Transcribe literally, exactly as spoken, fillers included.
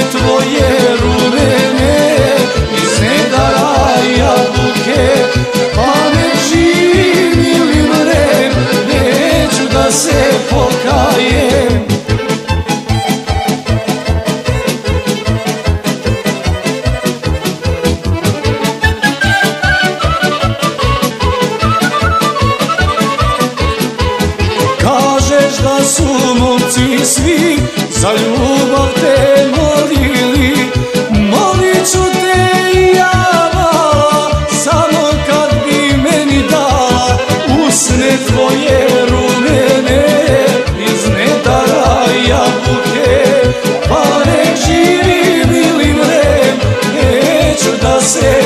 tvoje rumene, iz nedara jabuke, pa nek živim ili mrem, neću da se pokajem. Kažeš da su momci svi za ljubav te molili, molit ću te i ja mala, samo kad bi meni dala usne tvoje rumene, iz nedara jabuke, pa nek živim ili mrem, neću da se